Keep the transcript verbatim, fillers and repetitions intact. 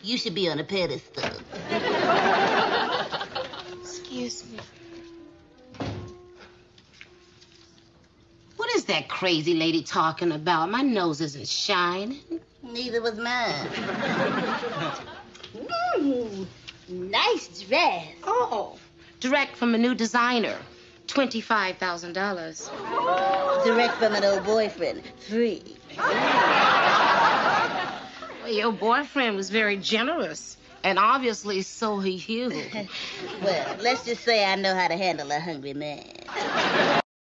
You should be on a pedestal. Excuse me. What is that crazy lady talking about? My nose isn't shining. Neither was mine. Mm, nice dress. Oh, direct from a new designer. twenty-five thousand dollars. Direct from an old boyfriend. Free. Well, your boyfriend was very generous. And obviously, so are you. Well, let's just say I know how to handle a hungry man.